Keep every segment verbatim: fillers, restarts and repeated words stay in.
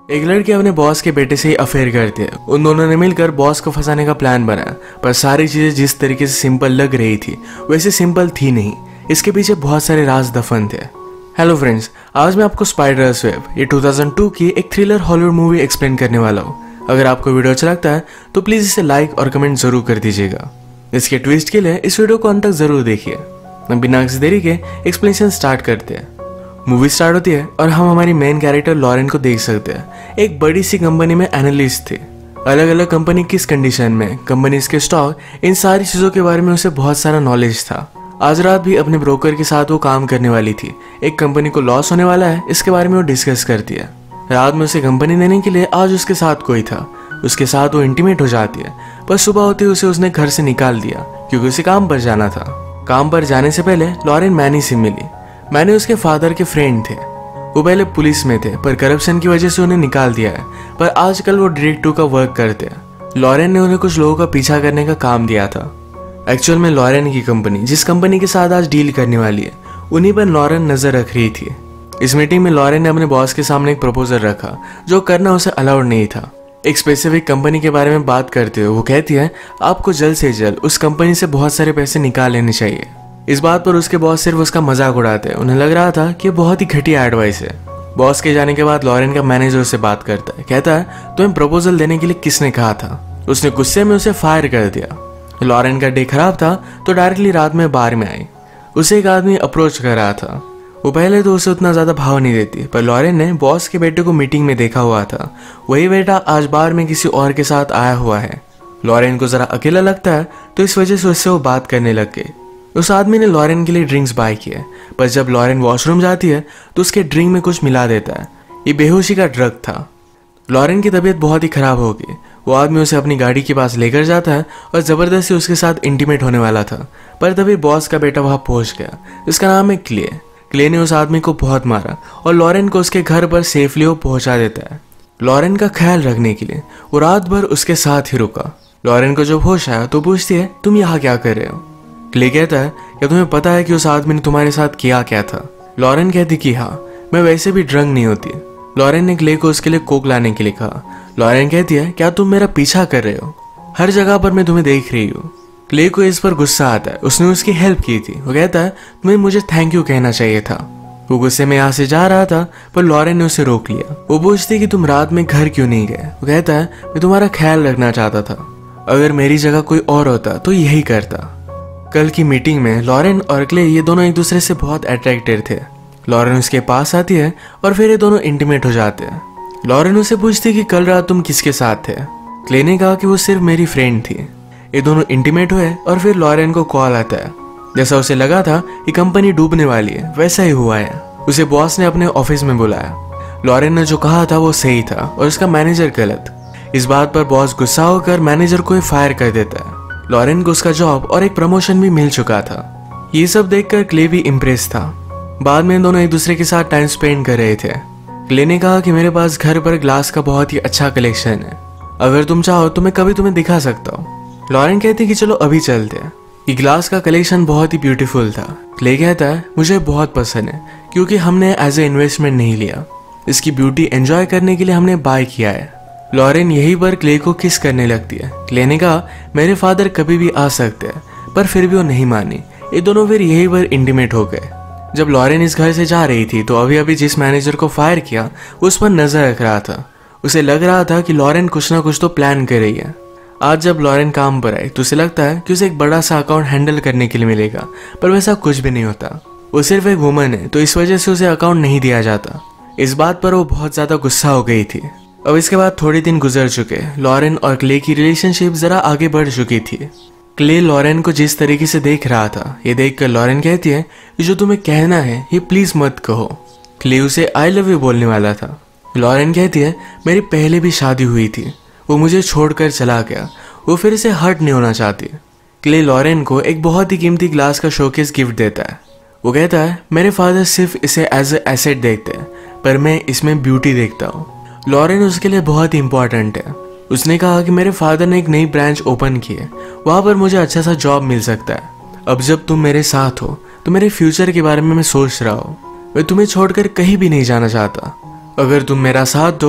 एक लड़की अपने बॉस के बेटे से ही अफेयर करती है। उन दोनों ने मिलकर बॉस को फंसाने का प्लान बनाया, पर सारी चीजें जिस तरीके से सिंपल लग रही थी वैसे सिंपल थी नहीं। इसके पीछे बहुत सारे राज दफन थे। हेलो फ्रेंड्स, आज मैं आपको स्पाइडर्स वेब ये दो हज़ार दो की एक थ्रिलर हॉलीवुड मूवी एक्सप्लेन करने वाला हूँ। अगर आपको वीडियो अच्छा लगता है तो प्लीज इसे लाइक और कमेंट जरूर कर दीजिएगा। इसके ट्विस्ट के लिए इस वीडियो को अंत तक जरूर देखिए। बिना किसी देरी के एक्सप्लेनेशन स्टार्ट करते हैं। मूवी स्टार्ट होती है और हम हमारी मेन कैरेक्टर लॉरेन को देख सकते हैं। एक बड़ी सी कंपनी में एनालिस्ट थे। अलग अलग कंपनी किस कंडीशन में, कंपनीज के स्टॉक, इन सारी चीजों के बारे में उसे बहुत सारा नॉलेज था। आज रात भी अपने ब्रोकर के साथ वो काम करने वाली थी। एक कंपनी को लॉस होने वाला है, इसके बारे में वो डिस्कस करती है। रात में उसे कंपनी देने के लिए आज उसके साथ कोई था। उसके साथ वो इंटीमेट हो जाती है, पर सुबह होते उसे उसने घर से निकाल दिया क्योंकि उसे काम पर जाना था। काम पर जाने से पहले लॉरेन मैनी से मिली। मैनी उसके फादर के फ्रेंड थे। वो पहले पुलिस में थे, पर करप्शन की वजह से उन्हें निकाल दिया है। पर आजकल वो डिटेक्टिव का वर्क करते हैं। लॉरेन ने उन्हें कुछ लोगों का पीछा करने का काम दिया था। एक्चुअल में लॉरेन की कंपनी जिस कंपनी के साथ आज डील करने वाली है, उन्हीं पर लॉरेन नजर रख रही थी। इस मीटिंग में लॉरेन ने अपने बॉस के सामने एक प्रपोजल रखा जो करना उसे अलाउड नहीं था। एक स्पेसिफिक कंपनी के बारे में बात करते हुए वो कहती है, आपको जल्द से जल्द उस कंपनी से बहुत सारे पैसे निकाल लेने चाहिए। इस बात पर उसके बॉस सिर्फ उसका मजाक उड़ाते हैं। उन्हें लग रहा था कि बहुत ही घटिया एडवाइस है। बॉस के जाने के बाद लॉरेन का मैनेजर उससे बात करता है। कहता है, तुम्हें प्रपोजल देने के लिए किसने कहा था? उसने गुस्से में उसे फायर कर दिया। लॉरेन का डे खराब था तो डायरेक्टली रात में बार में आई। उसे एक आदमी अप्रोच कर रहा था। वो पहले तो उसे उतना ज्यादा भाव नहीं देती, पर लॉरेन ने बॉस के बेटे को मीटिंग में देखा हुआ था। वही बेटा आज बार में किसी और के साथ आया हुआ है। लॉरेन को जरा अकेला लगता है तो इस वजह से उससे वो बात करने लग गई। उस आदमी ने लॉरेन के लिए ड्रिंक्स बाय किए, पर जब लॉरेन वॉशरूम जाती है तो उसके ड्रिंक में कुछ मिला देता है। ये बेहोशी का ड्रग था। लॉरेन की तबीयत बहुत ही खराब हो गई। वो आदमी उसे अपनी गाड़ी के पास लेकर जाता है और जबरदस्ती उसके साथ इंटीमेट होने वाला था, पर तभी बॉस का बेटा वहां पहुंच गया। इसका नाम है क्ले। क्ले ने उस आदमी को बहुत मारा और लॉरेन को उसके घर पर सेफली वो पहुंचा देता है। लॉरेन का ख्याल रखने के लिए वो रात भर उसके साथ ही रुका। लॉरेन को जब होश आया तो पूछती है, तुम यहाँ क्या कर रहे हो? क्ले कहता है, क्या तुम्हें पता है कि उस आदमी ने तुम्हारे साथ किया क्या था? लॉरेन कहती कि हाँ, मैं वैसे भी ड्रंक नहीं होती। लॉरेन ने क्ले को उसके लिए कोक लाने के लिए कहा। लॉरेन कहती है, क्या तुम मेरा पीछा कर रहे हो? हर जगह पर मैं तुम्हें देख रही हूँ। क्ले को इस पर गुस्सा आता है। उसने उसकी हेल्प की थी। वो कहता है, तुम्हें मुझे थैंक यू कहना चाहिए था। वो गुस्से में यहाँ से जा रहा था, पर लॉरेन ने उसे रोक लिया। वो पूछती कि तुम रात में घर क्यों नहीं गए? वो कहता है, मैं तुम्हारा ख्याल रखना चाहता था। अगर मेरी जगह कोई और होता तो यही करता। कल की मीटिंग में लॉरेन और क्ले ये दोनों एक दूसरे से बहुत अट्रैक्टेड थे। लॉरेन उसके पास आती है और फिर ये दोनों इंटीमेट हो जाते हैं। लॉरेन उसे पूछती कि कल रात तुम किसके साथ थे? क्ले ने कहा कि वो सिर्फ मेरी फ्रेंड थी। ये दोनों इंटीमेट हुए और फिर लॉरेन को कॉल आता है। जैसा उसे लगा था कि कंपनी डूबने वाली है, वैसा ही हुआ है। उसे बॉस ने अपने ऑफिस में बुलाया। लॉरेन ने जो कहा था वो सही था और उसका मैनेजर गलत। इस बात पर बॉस गुस्सा होकर मैनेजर को फायर कर देता है। लॉरेन को उसका जॉब और एक प्रमोशन भी मिल चुका था। ये सब देखकर क्ले भी इम्प्रेस था। बाद में दोनों एक दूसरे के साथ टाइम स्पेंड कर रहे थे। क्ले ने कहा कि मेरे पास घर पर ग्लास का बहुत ही अच्छा कलेक्शन है। अगर तुम चाहो तो मैं कभी तुम्हें दिखा सकता हूँ। लॉरेन कहती कि चलो अभी चलते हैं। ये ग्लास का कलेक्शन बहुत ही ब्यूटीफुल था। क्ले कहता है, मुझे बहुत पसंद है क्योंकि हमने एज ए इन्वेस्टमेंट नहीं लिया। इसकी ब्यूटी एंजॉय करने के लिए हमने बाय किया है। लॉरेन यहीं पर क्ले को किस करने लगती है। क्ले ने कहा, मेरे फादर कभी भी आ सकते हैं, पर फिर भी वो नहीं मानी। ये दोनों फिर यहीं पर इंटीमेट हो गए। जब लॉरेन इस घर से जा रही थी तो अभी अभी जिस मैनेजर को फायर किया वो उस पर नजर रख रहा था। उसे लग रहा था कि लॉरेन कुछ ना कुछ तो प्लान कर रही है। आज जब लॉरेन काम पर आई तो उसे लगता है कि उसे एक बड़ा सा अकाउंट हैंडल करने के लिए मिलेगा, पर वैसा कुछ भी नहीं होता। वो सिर्फ एक वुमन है तो इस वजह से उसे अकाउंट नहीं दिया जाता। इस बात पर वो बहुत ज्यादा गुस्सा हो गई थी। अब इसके बाद थोड़े दिन गुजर चुके। लॉरेन और क्ले की रिलेशनशिप जरा आगे बढ़ चुकी थी। क्ले लॉरेन को जिस तरीके से देख रहा था, ये देखकर लॉरेन कहती है, जो तुम्हें कहना है ये प्लीज मत कहो। क्ले उसे आई लव यू बोलने वाला था। लॉरेन कहती है, मेरी पहले भी शादी हुई थी, वो मुझे छोड़कर चला गया, वो फिर से हर्ट नहीं होना चाहती। क्ले लॉरेन को एक बहुत ही कीमती ग्लास का शोकेस गिफ्ट देता है। वो कहता है, मेरे फादर सिर्फ इसे एज ए एसेट देखते हैं, पर मैं इसमें ब्यूटी देखता हूँ। लॉरेन उसके लिए बहुत ही इंपॉर्टेंट है। उसने कहा कि मेरे फादर ने एक नई ब्रांच ओपन की है, वहां पर मुझे अच्छा सा जॉब मिल सकता है। अब जब तुम मेरे साथ हो तो मेरे फ्यूचर के बारे में मैं सोच रहा हूँ। मैं तुम्हें छोड़कर कहीं भी नहीं जाना चाहता। अगर तुम मेरा साथ दो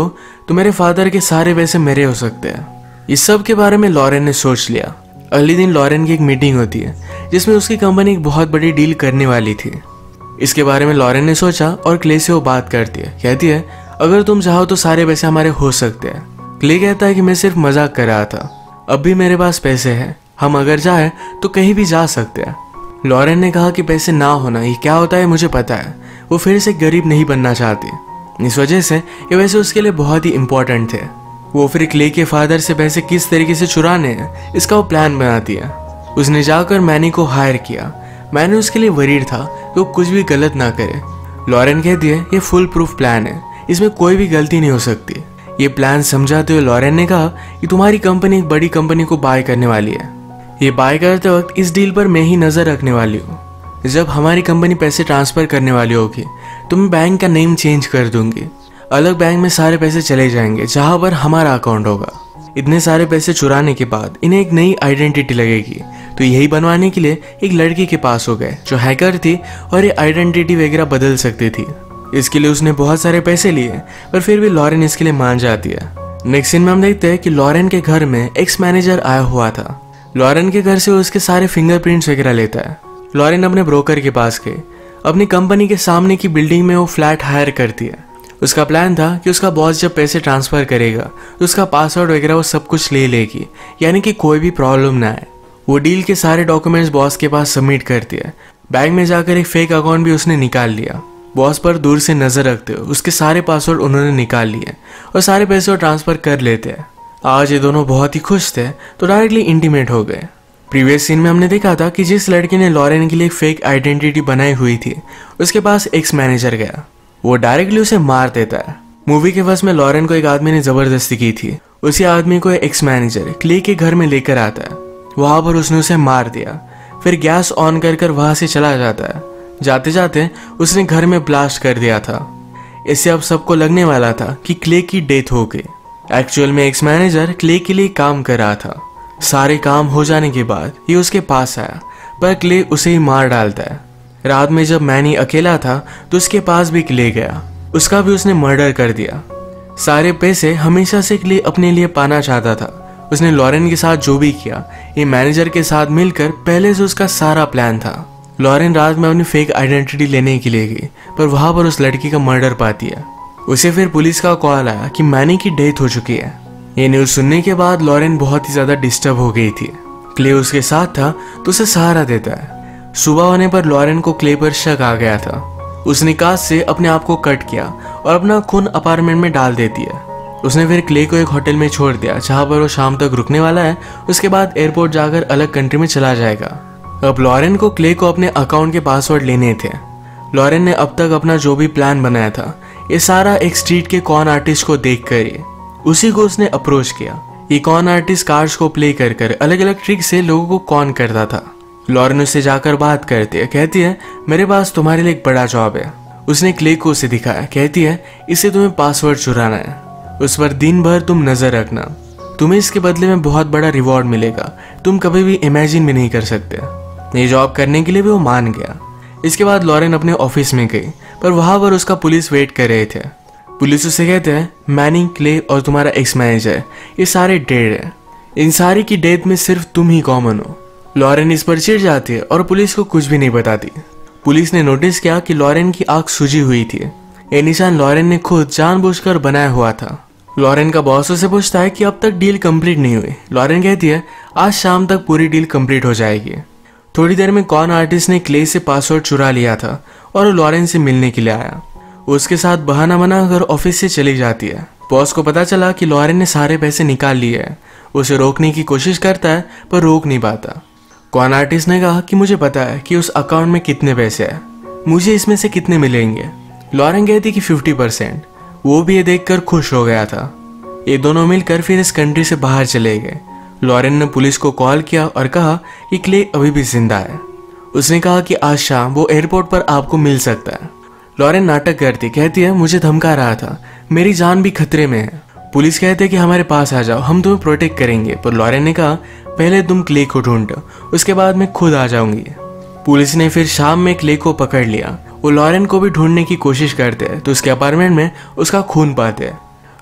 तो मेरे फादर के सारे पैसे मेरे हो सकते हैं। इस सब के बारे में लॉरेन ने सोच लिया। अगले दिन लॉरेन की एक मीटिंग होती है जिसमें उसकी कंपनी एक बहुत बड़ी डील करने वाली थी। इसके बारे में लॉरेन ने सोचा और क्ले से वो बात करती है। कहती है अगर तुम चाहो तो सारे पैसे हमारे हो सकते हैं। क्ले कहता है कि मैं सिर्फ मजाक कर रहा था, अब भी मेरे पास पैसे हैं, हम अगर जाए तो कहीं भी जा सकते हैं। लॉरेन ने कहा कि पैसे ना होना ये क्या होता है मुझे पता है, वो फिर से गरीब नहीं बनना चाहती, इस वजह से ये वैसे उसके लिए बहुत ही इंपॉर्टेंट थे। वो फिर क्ले के फादर से पैसे किस तरीके से चुराने हैं इसका वो प्लान बनाती है। उसने जाकर मैनी को हायर किया। मैनी उसके लिए वरीड था कि वो कुछ भी गलत ना करे। लॉरेन कहती है ये फुल प्रूफ प्लान है, इसमें कोई भी गलती नहीं हो सकती। ये प्लान समझाते हुए लॉरेन ने कहा कि तुम्हारी कंपनी एक बड़ी कंपनी को बाय करने वाली है। ये बाय करते वक्त इस डील पर मैं ही नजर रखने वाली हूँ। जब हमारी कंपनी पैसे ट्रांसफर करने वाली होगी तो मैं बैंक का नेम चेंज कर दूंगी, अलग बैंक में सारे पैसे चले जाएंगे जहां पर हमारा अकाउंट होगा। इतने सारे पैसे चुराने के बाद इन्हें एक नई आइडेंटिटी लगेगी, तो यही बनवाने के लिए एक लड़की के पास हो गए जो हैकर थी और ये आइडेंटिटी वगैरह बदल सकती थी। इसके लिए उसने बहुत सारे पैसे लिए, पर फिर भी लॉरेन इसके लिए मान जाती है। नेक्स्ट सीन में हम देखते हैं कि लॉरेन के घर में एक्स मैनेजर आया हुआ था। लॉरेन के घर से उसके सारे फिंगरप्रिंट्स वगैरह लेता है। लॉरेन अपने ब्रोकर के पास गई। अपनी कंपनी के सामने की बिल्डिंग में वो फ्लैट हायर करती है। उसका प्लान था कि उसका बॉस जब पैसे ट्रांसफर करेगा तो उसका पासवर्ड वगैरह वो सब कुछ ले लेगी, यानी कि कोई भी प्रॉब्लम ना आए। वो डील के सारे डॉक्यूमेंट्स बॉस के पास सबमिट करती है। बैंक में जाकर एक फेक अकाउंट भी उसने निकाल लिया। बॉस पर दूर से नजर रखते हुए उसके सारे पासवर्ड उन्होंने निकाल लिए और सारे पैसे ट्रांसफर कर लेते हैं। आज ये दोनों बहुत ही खुश थे तो डायरेक्टली इंटीमेट हो गए। प्रीवियस सीन में हमने देखा था कि जिस लड़के ने लॉरेन के लिए फेक आइडेंटिटी बनाई हुई थी उसके पास एक्स मैनेजर गया। वो डायरेक्टली उसे मार देता है। मूवी के फर्स्ट में लॉरेन को एक आदमी ने जबरदस्ती की थी। उसी आदमी को एक्स मैनेजर क्ले के घर में लेकर आता है। वहां पर उसने उसे मार दिया, फिर गैस ऑन कर कर वहां से चला जाता है। जाते जाते उसने घर में ब्लास्ट कर दिया था। इससे अब सबको लगने वाला था कि क्ले की डेथ हो गई। एक्चुअल में एक्स मैनेजर क्ले के लिए काम कर रहा था। सारे काम हो जाने के बाद ये उसके पास आया, पर क्ले उसे ही मार डालता है। रात में जब मैनी अकेला था तो उसके पास भी क्ले गया, उसका भी उसने मर्डर कर दिया। सारे पैसे हमेशा से क्ले अपने लिए पाना चाहता था। उसने लॉरेन के साथ जो भी किया ये मैनेजर के साथ मिलकर पहले से उसका सारा प्लान था। लॉरेन रात में अपनी फेक आइडेंटिटी लेने के लिए गई, पर वहां पर उस लड़की का मर्डर पाती है। उसे फिर पुलिस का कॉल आया कि मैनी की डेथ हो चुकी है। ये न्यूज सुनने के बाद लॉरेन बहुत ही ज्यादा डिस्टर्ब हो गई थी। क्ले उसके साथ था तो उसे सहारा देता है। सुबह होने पर लॉरेन को क्ले पर शक आ गया था। उसने कांच से अपने आप को कट किया और अपना खून अपार्टमेंट में डाल देती है। उसने फिर क्ले को एक होटल में छोड़ दिया जहां पर वो शाम तक रुकने वाला है। उसके बाद एयरपोर्ट जाकर अलग कंट्री में चला जाएगा। अब लॉरेन को क्ले को अपने अकाउंट के पासवर्ड लेने थे। लॉरेन ने अब तक अपना जो भी प्लान बनाया था ये सारा एक स्ट्रीट के कॉन आर्टिस्ट को देख कर ही उसी को उसने अप्रोच किया। ये कॉन आर्टिस्ट कार्ड्स को प्ले कर कर अलग अलग ट्रिक से लोगों को कॉन करता था। लॉरेन उससे जाकर बात करती है। कहती है मेरे पास तुम्हारे लिए एक बड़ा जॉब है। उसने क्ले को उसे दिखाया। कहती है इसे तुम्हें पासवर्ड चुराना है, उस पर दिन भर तुम नजर रखना, तुम्हें इसके बदले में बहुत बड़ा रिवॉर्ड मिलेगा, तुम कभी भी इमेजिन भी नहीं कर सकते। ये जॉब करने के लिए भी वो मान गया। इसके बाद लॉरेन अपने ऑफिस में गई, पर वहां पर उसका पुलिस वेट कर रहे थे। पुलिस उससे कहते हैं मैनी, क्ले और तुम्हारा एक्स मैनेजर ये सारे डेड है, इन सारी की डेथ में सिर्फ तुम ही कॉमन हो। लॉरेन इस पर चिढ़ जाती है और पुलिस को कुछ भी नहीं बताती। पुलिस ने नोटिस किया कि लॉरेन की आंख सूजी हुई थी। ये निशान लॉरेन ने खुद जानबूझकर बनाया हुआ था। लॉरेन का बॉस उसे पूछता है कि अब तक डील कंप्लीट नहीं हुई। लॉरेन कहती है आज शाम तक पूरी डील कंप्लीट हो जाएगी। थोड़ी देर में कॉन आर्टिस्ट ने क्ले से पासवर्ड चुरा लिया था और लॉरेन से मिलने के लिए आया। उसके साथ बहाना बनाकर ऑफिस से चली जाती है। बॉस को पता चला कि लॉरेन ने सारे पैसे निकाल लिए हैं। उसे रोकने की कोशिश करता है पर रोक नहीं पाता। कॉन आर्टिस्ट ने कहा कि मुझे पता है कि उस अकाउंट में कितने पैसे हैं, मुझे इसमें से कितने मिलेंगे। लॉरेन कहती कि फिफ्टी परसेंट। वो भी ये देखकर खुश हो गया था। ये दोनों मिलकर फिर इस कंट्री से बाहर चले गए। लॉरेन ने पुलिस को कॉल किया और कहा कि क्ले अभी भी जिंदा है। उसने कहा कि आज शाम वो एयरपोर्ट पर आपको मिल सकता है। लॉरेन नाटक करती, कहती है मुझे धमका रहा था, मेरी जान भी खतरे में है। पुलिस कहते कि हमारे पास आ जाओ, हम तुम्हें प्रोटेक्ट करेंगे। पर लॉरेन ने कहा पहले तुम क्ले को ढूंढो, उसके बाद मैं खुद आ जाऊंगी। पुलिस ने फिर शाम में क्ले को पकड़ लिया। वो लॉरेन को भी ढूंढने की कोशिश करते हैं तो उसके अपार्टमेंट में उसका खून पाते हैं।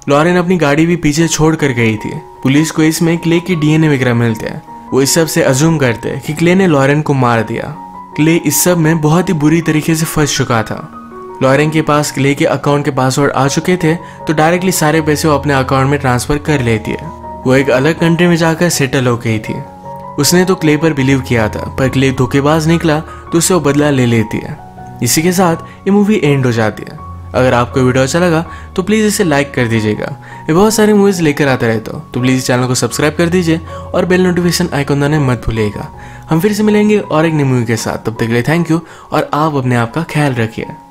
लॉरेन अपनी गाड़ी भी पीछे छोड़ कर गई थी। पुलिस को इसमें क्ले की डीएनए वगैरह मिलते हैं। वो इस सब से अज्यूम करते हैं कि क्ले ने लॉरेन को मार दिया। क्ले इस सब में बहुत ही बुरी तरीके से फंस चुका था। लॉरेन के पास क्ले के अकाउंट के पासवर्ड आ चुके थे, तो डायरेक्टली सारे पैसे वो अपने अकाउंट में ट्रांसफर कर लेती है। वो एक अलग कंट्री में जाकर सेटल हो गई थी। उसने तो क्ले पर बिलीव किया था, पर क्ले धोखेबाज निकला तो उससे वो बदला ले लेती है। इसी के साथ ये मूवी एंड हो जाती है। अगर आपको वीडियो अच्छा लगा तो प्लीज़ इसे लाइक कर दीजिएगा। ये बहुत सारी मूवीज़ लेकर आता रहता हूँ, तो प्लीज़ इस चैनल को सब्सक्राइब कर दीजिए और बेल नोटिफिकेशन आइकन दबाना मत भूलिएगा। हम फिर से मिलेंगे और एक नई मूवी के साथ। तब तक के लिए थैंक यू और आप अपने आप का ख्याल रखिए।